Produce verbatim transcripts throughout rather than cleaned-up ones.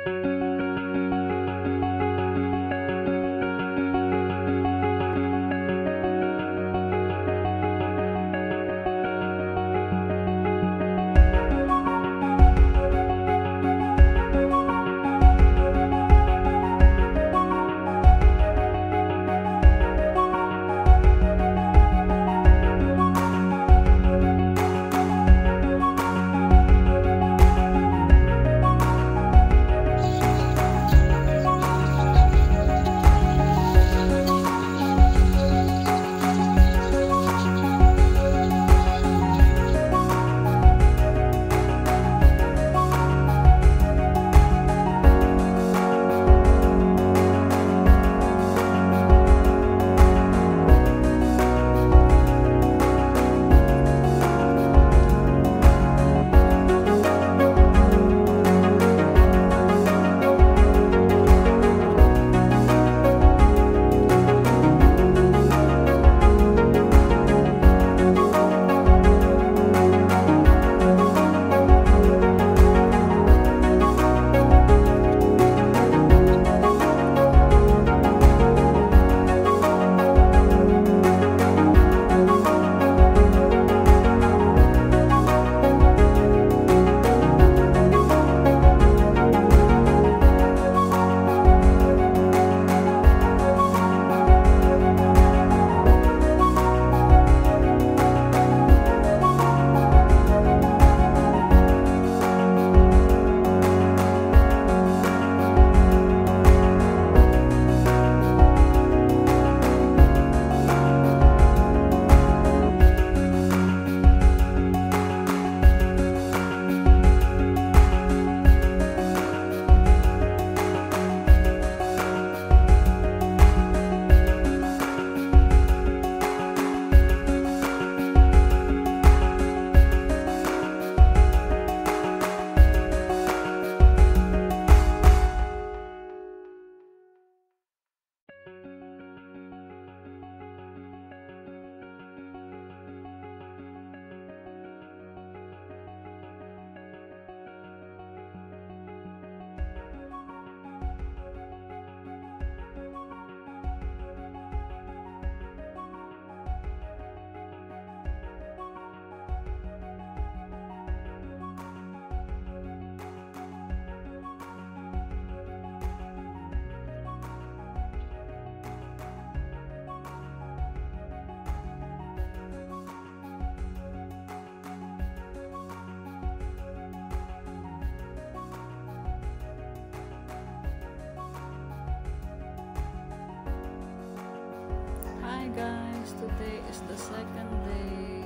guys, today is the second day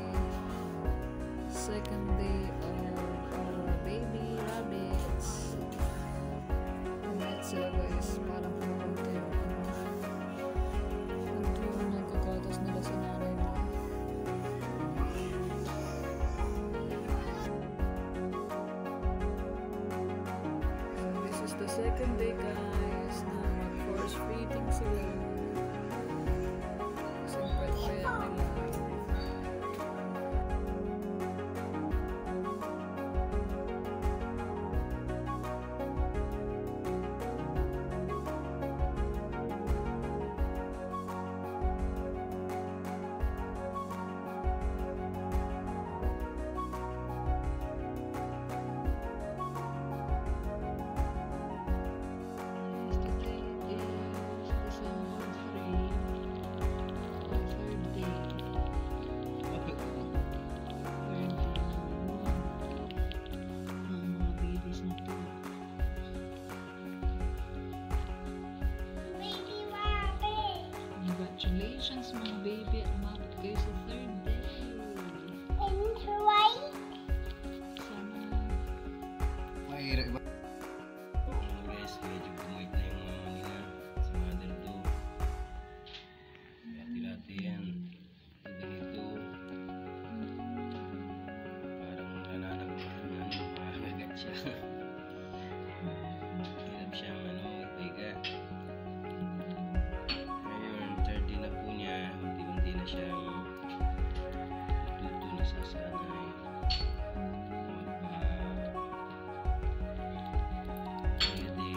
second day of our baby rabbits. Ulit sila guys, parang pumunta yung ano punto yung nagkakatas nila sa nanay nila. So this is the second day guys na mag-force feeding sila. Congratulations mga baby at umabot kayo sa third day. Enjoy! Sana mahirap ba? Guys, medyo bumait na yung mama nila sa mother to. Lati-lati yan. Ganito. Parang nananagmahal na ano, makakagat siya. Hirap siyang ano, ipiga. Unti-unti na siyang natuto na sasanay magpa-pwede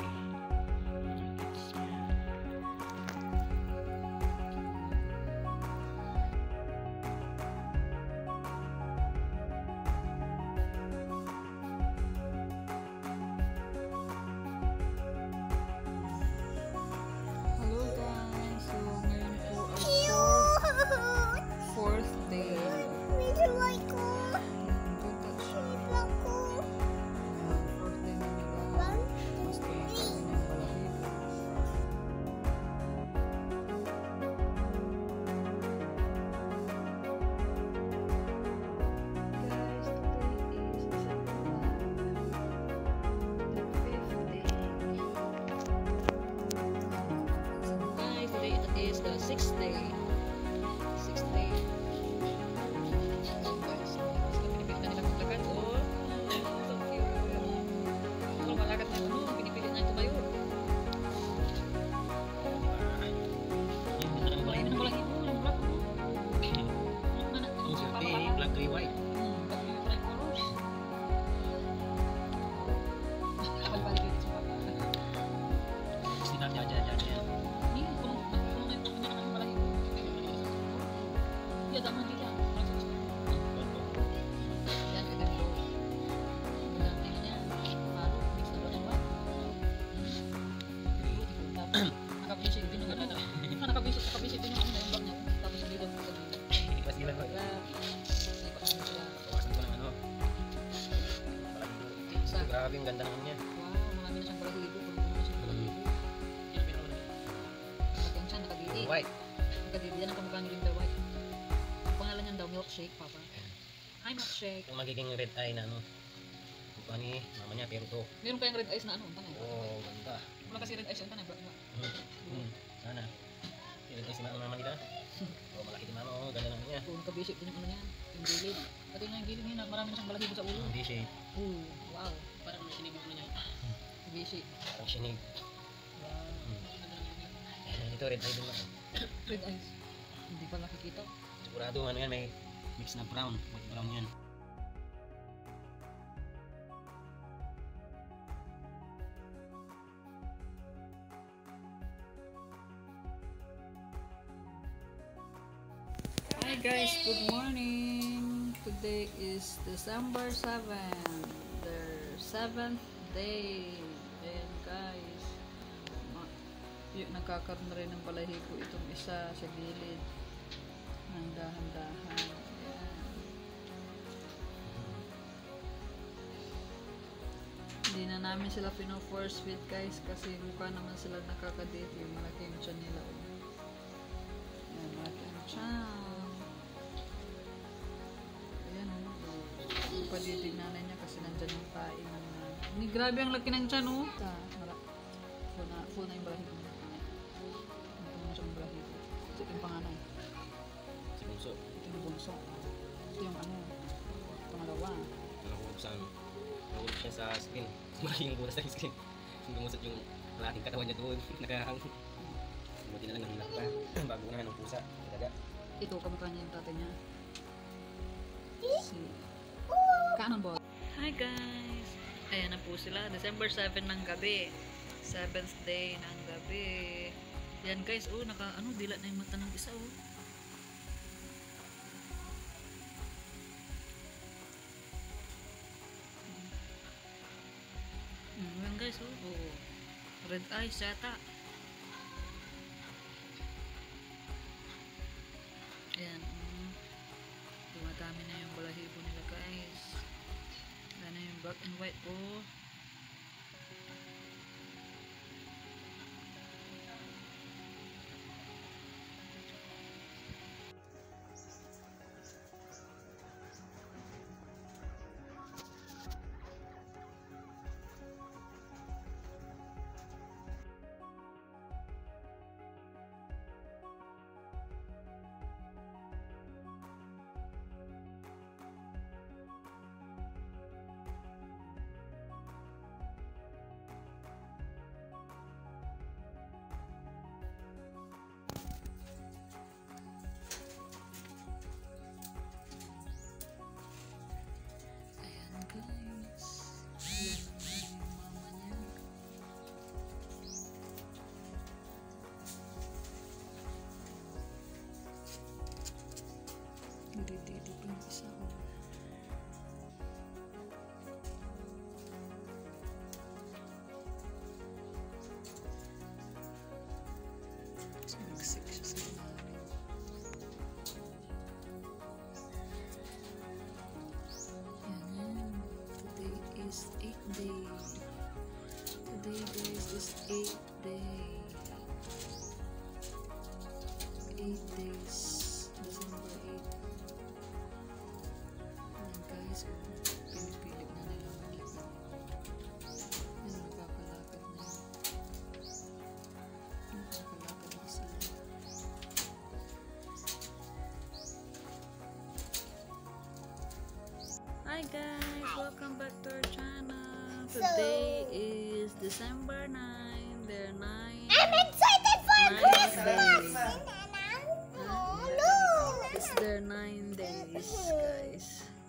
Nakabisit din yung ano. Nakabisit, nakabisit din yung ano yung bag niya. Tapos hindi daw sa dito. Hindi pa sila ko. Kaya, hindi pa kami sila. Kawasan ko ng ano. Sa, Grabe yung ganda naman yan. wow, marami na siyang balahibo. Marami na siyang balahibo. Yan, pero ano. Nakatiyang siya, nakadidi. White. Nakadidi, yan ang kamukha ni Linda White. Ang pangalan niyan daw, milkshake, papa. Hi, milkshake. Kung magiging red eye na ano. Kung ano eh, mama niya, pero to. Meron kayang red eyes na ano, tanay. Oo, ganda. Wala kasi red eyes yan, tanay. Black, black. Hmm. Hmm. Sana. Red eye si mama naman nila. Oo, malaki din mama. Oo, ganda naman niya. Kung nakabisip din yung ano niya, yung gilid. Pati na yung gilid niya, marami na siyang balahibo sa ulo. Hindi shape. Ooh, wow. Parang sinig yung ulo niya. Bisi. Parang sinig. Wow. Hmm. Ito, red eye din ako. Red eyes. Hindi pa nakikita. Sigurado ano yan, may mix na brown. White brown yan. Hi guys, good morning. Today is December seventh, the seventh day. Ayan guys, Ma- yung nagkakaroon na rin ng balahibo itong isa sa gilid ng dahan-dahan. Ayan. Hindi na namin sila pino-force feed guys kasi mukha naman sila nakakadate, yung malaki yung tiyan nila. Oh. Ayan, malaki ang tiyan. Padidig nanay niya kasi nandyan yung pain ng nanay. Ni grabe ang laki ng tiyan, oh. Ta, mara. Full na, full na yung balahibo niya. Ito na siyang balahibo. Ito yung panganay. Si Bunso. Ito yung bunso. Ito yung ano, pangalawa. Nahulog sa ano. Nahulog siya sa skin. Malaki yung bulas sa skin. Lumusot yung malaking katawan niya doon. Nakahang. Buti na lang nahilak pa. Bago na ng pusa. Daga. Ito, kamukha niya yung tatay niya. Si... Kanon ball. Hi guys! Ayan na po sila. December seventh ng gabi. seventh day ng gabi. Yan guys, oh, naka, ano, dilat na yung mata ng isa, oh. Mm, yan guys, oh. oh. Red eyes yata. Ayan, um, dumadami na yung balahibo nila guys. Ayan na yung black and white po. Dididip yung isa ko. Sigsik siya sa ilalim. Yan. Today is eighth day. Today guys is eighth day. eight days. December eighth. Guys, pinipilit na nila malipad. Yan, nagkakalakad na yun. Nagkakalakad na sila. Hi guys! Welcome back to our channel. Today is December ninth. They're nine. I'm excited for Christmas! Oh, look! It's their nine days, guys.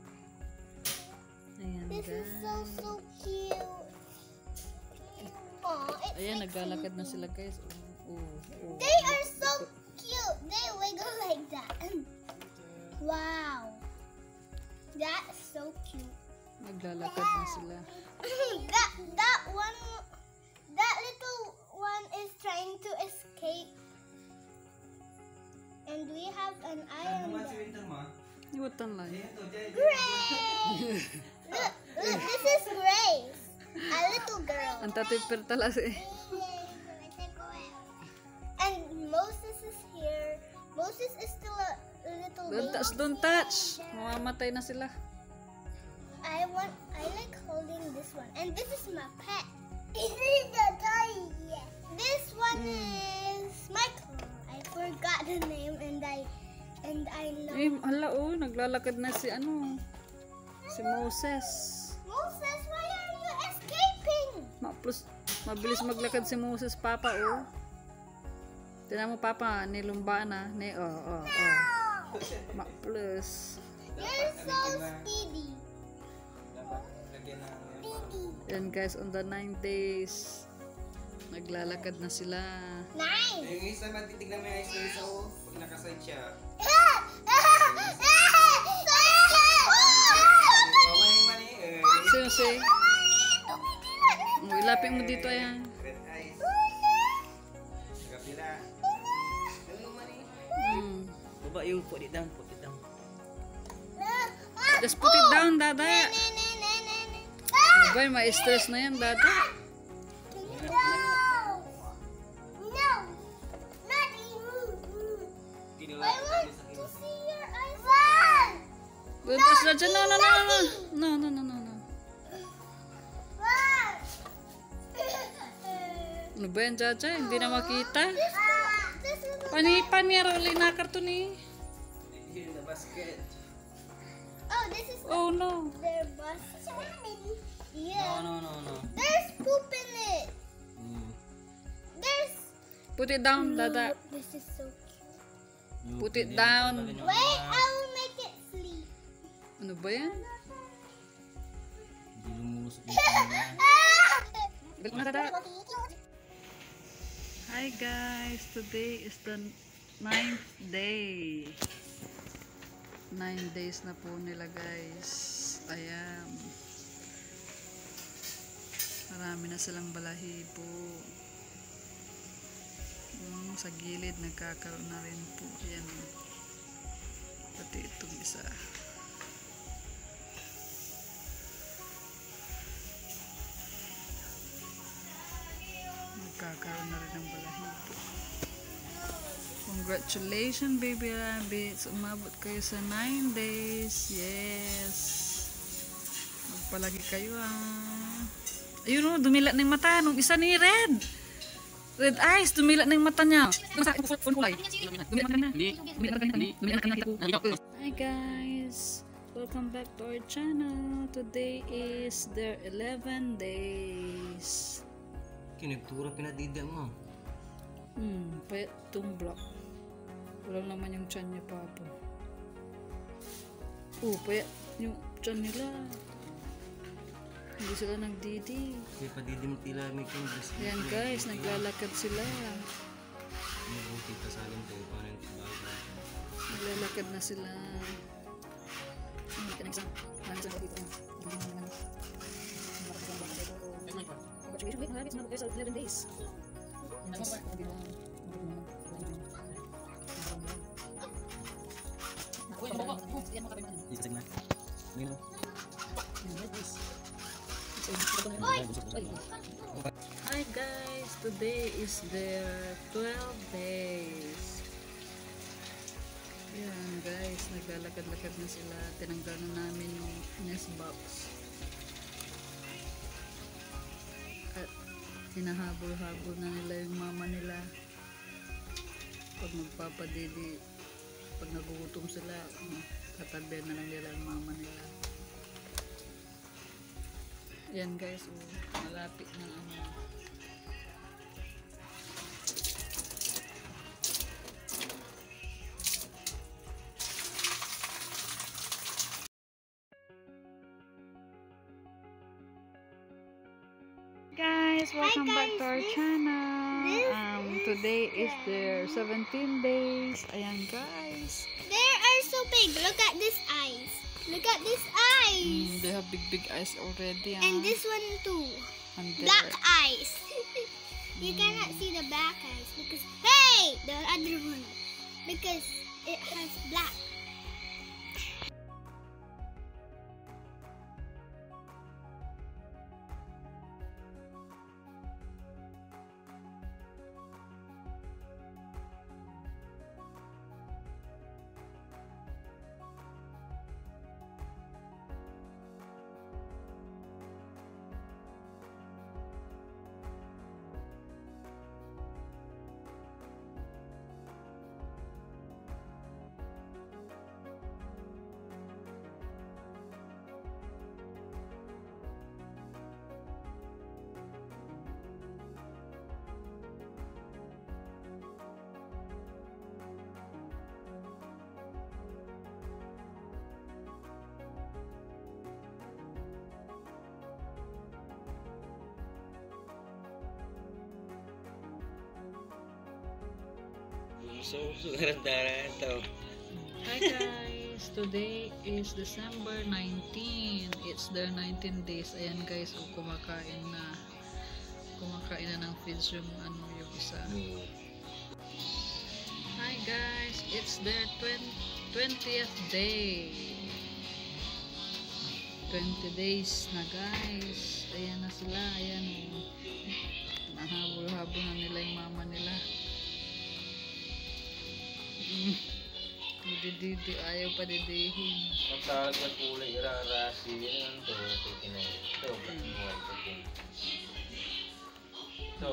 Ayan, This guys. is so, so cute. Aw, it's Ayan, like- naglalakad na sila, guys. Oh, oh, oh. They are so cute. They wiggle like that. Wow. That's so cute. Naglalakad na sila. that that one, that little one is trying have an island. Iwatan lang. Grace! Look, look, this is Grace. A little girl. Ang tatay pertalas eh. And Moses is here. Moses is still a little Don't baby. touch, don't touch. Mamamatay na sila. I want, I like holding this one. And this is my pet. This is the toy. This one is Michael. I forgot the name and I, and I know. Eh, hala oh, naglalakad na si ano. Si Moses. Moses, why are you escaping? Ma plus, mabilis maglakad si Moses, Papa oh. Tingnan mo Papa, nilumba na. Ni, oh, oh, oh. Ma plus. You're so speedy. Yan guys, on the nine days. Naglalakad na sila. Nine. Yung isa matitignan mo yung ice cream sa o. Pag nakaside siya. Sino si? Oh, ilapin mo dito yan. Red eyes. Nakapila. Ano mani? Hmm. Baba yung put it down, put it down. Just put it down, Dada. Diba, ma-stress na yan, Dada. Don't touch that dyan. No, no, no, no. No, no, no, no, no. Ano ba yan, Jaja? Hindi na makita. Panipan niya, rolling na karton eh. Here in the basket. Oh, this is Oh, no. their bus. Yeah. No, no, no, no. There's poop in it. Mm. There's. Put it down, Dada. This is so cute. You Put it pwede down. tanggalin yung Wait, mga- I will make it sleep. Ano ba yan? Hindi lumusok yung kanya. Balik na, Dada. Hi guys, today is the ninth day. Nine days na po nila guys. Ayan. Marami na silang balahibo. Um, sa gilid nagkakaroon na rin po. Ayan. Pati itong isa. Nagkakaroon na rin ng balahibo. Congratulations, baby rabbits. Umabot kayo sa nine days. Yes. Magpalagi kayo ah. Ayun o, dumilat na yung mata. Nung isa ni Red. Red eyes, dumilat na yung mata niya. Hi guys. Welcome back to our channel. Today is their eleven days. Kinagtura pinadida mo. Hmm, payat tumblak. Wala naman yung tiyan niya, Papa. Oh, payat yung tiyan nila. Hindi sila nagdidi. Kaya padidi mo tila may kong Ayan guys, naglalakad sila. Mabuti pa sa alim tayo paano yung bago. Naglalakad na sila. Hindi ka na isang. Maraming isang dito. Congratulations, baby rabbits. Umabot kayo sa eleven days. Yan guys. Isa sa mga. Ngayon. Hi guys, today is their twelve days. Yan guys, naglalakad-lakad na sila. Tinanggal na namin yung nest box. At hinahabol-habol na nila yung mama nila. Pag magpapadidi, pag nagugutom sila, tatabihan na lang nila yung mama nila. Yan guys, oh, malapit na ano. Guys, welcome Hi, back to our guys. channel. This Um, today is their seventeen days. Ayan guys. They are so big. Look at this eyes. Look at this eyes. Mm, they have big big eyes already. Ah. And this one too. And Black there- eyes. You cannot see the black eyes because hey, the other one because it has black. So, daran-daran to. Hi guys! Today is December nineteenth. It's their nineteen days. Ayan guys, oh, kumakain na. Kumakain na ng feeds yung ano yung isa. Hmm. Hi guys! It's their twentieth day. twenty days na guys. Ayan na sila. Ayan oh. Nahabol-habol na nila yung mama nila. Didi, ayaw pa didihin. Magsalag na kulay, irarasi, yan ang to, ito kinain. Ito, buwan, ito kinain. Ito.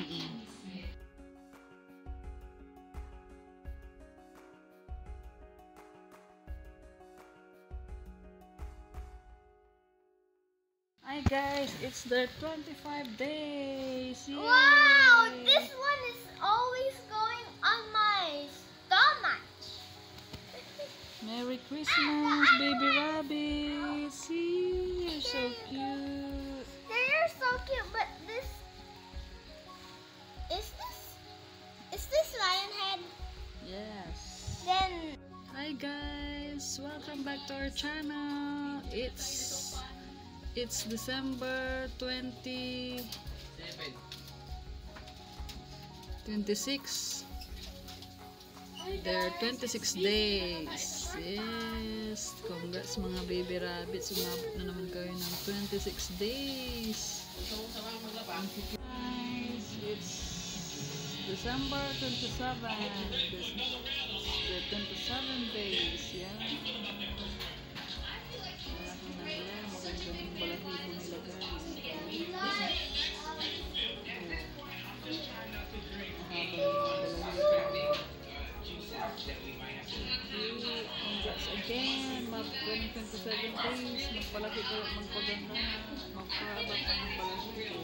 Hi guys, it's their twenty-five days. Yay! Wow, this one is always going on my stomach. Merry Christmas, baby rabbit. See, you're so cute. They're so cute, but this is this is this lion head? Yes. Then Hi guys, welcome back to our channel. It's it's December twenty twenty-six. They're twenty-six days. Yes. Congrats mga baby rabbits. Umabot na naman kayo ng twenty-six days. Guys, it's December twenty-seventh. This the twenty-seven days. Yeah. Malaki na nila. Maganda ng balahibo nila guys. Congrats again, mag twenty-seven days, magpalaki kayo, magpaganda, magpahaba pa ng balahibo.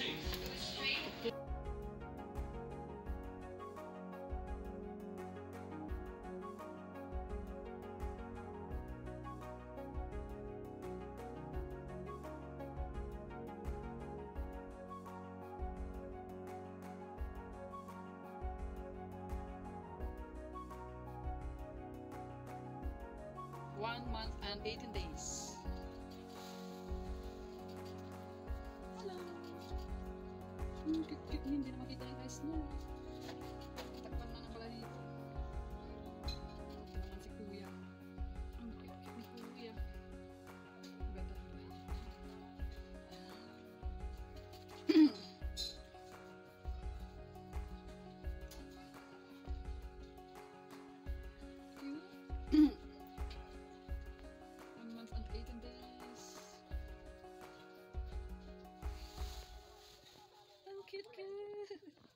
One month and eighteen days. Hello. Hmm, cute-cute niya, hindi na makita yung eyes niya. Takpan na ng balahibo. Ito naman si Kuya. Ang cute-cute ni Kuya. Ang ganda ng balahibo. Cute. One month and eighteen days. Ang cute, cute.